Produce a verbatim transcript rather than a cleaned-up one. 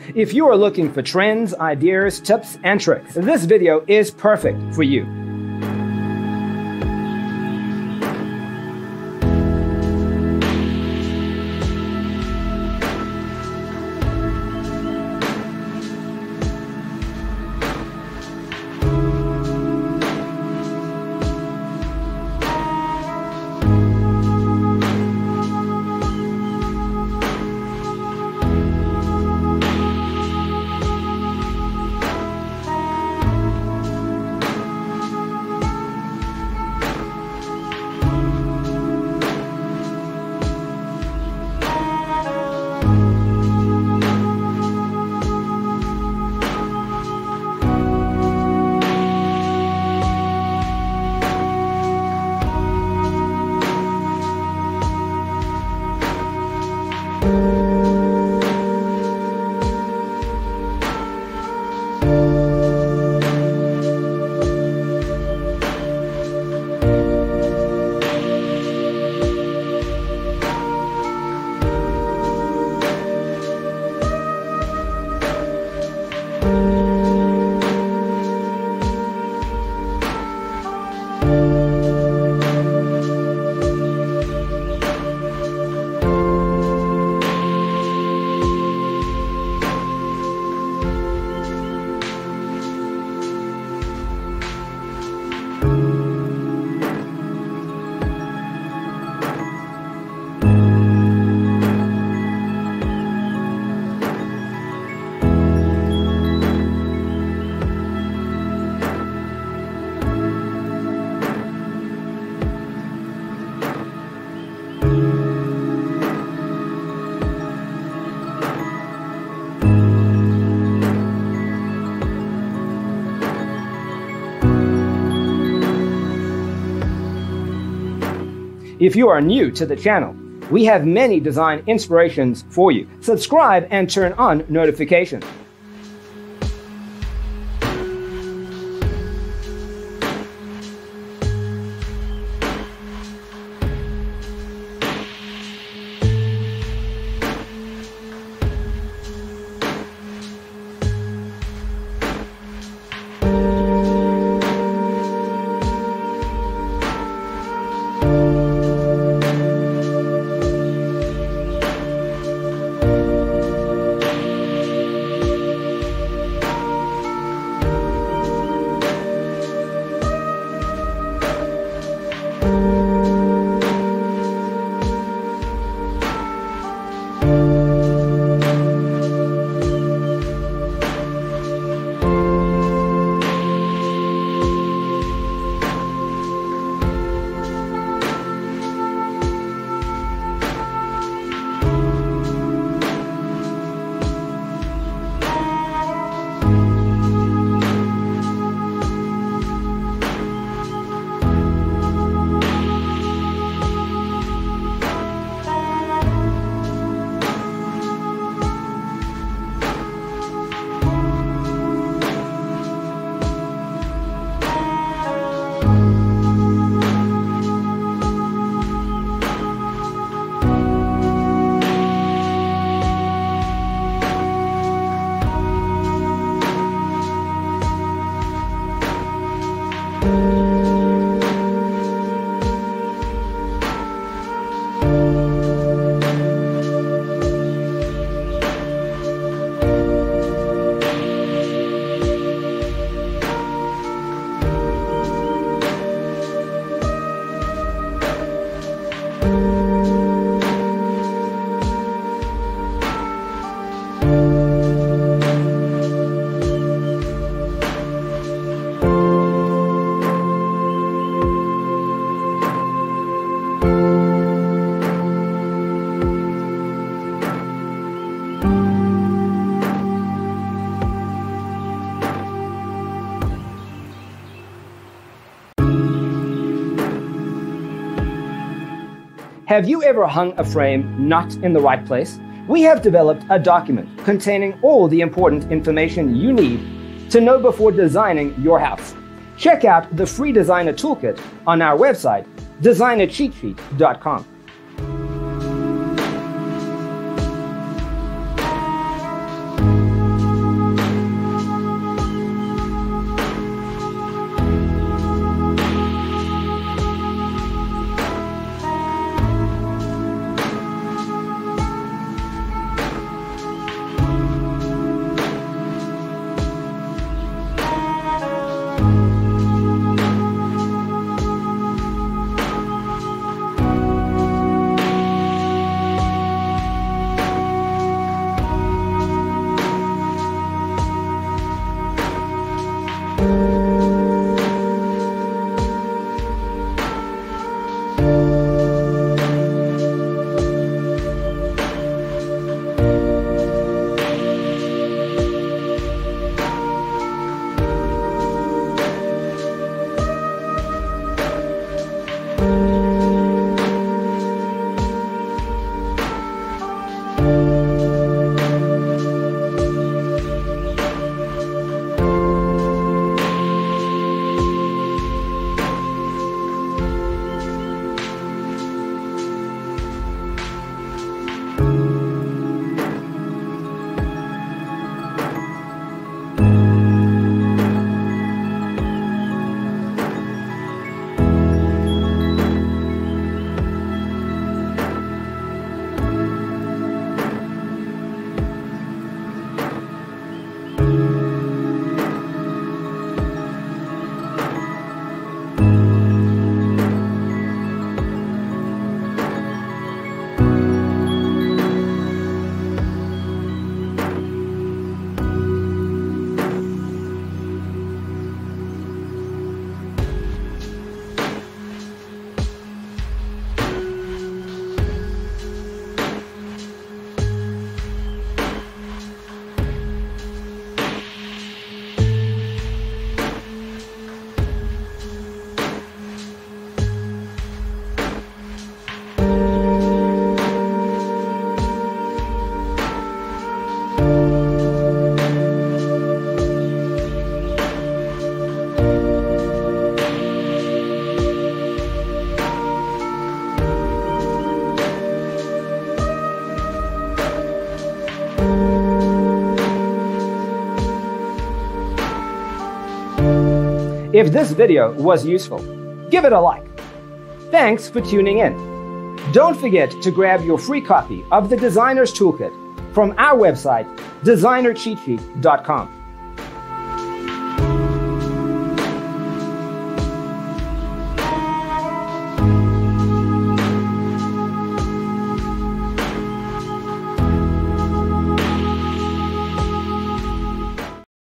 If you are looking for trends, ideas, tips, and tricks, this video is perfect for you. If you are new to the channel, we have many design inspirations for you. Subscribe and turn on notifications. Have you ever hung a frame not in the right place? We have developed a document containing all the important information you need to know before designing your house. Check out the free designer toolkit on our website, designer cheat sheet dot com. If this video was useful, give it a like. Thanks for tuning in. Don't forget to grab your free copy of the Designer's Toolkit from our website, designer cheat sheet dot com.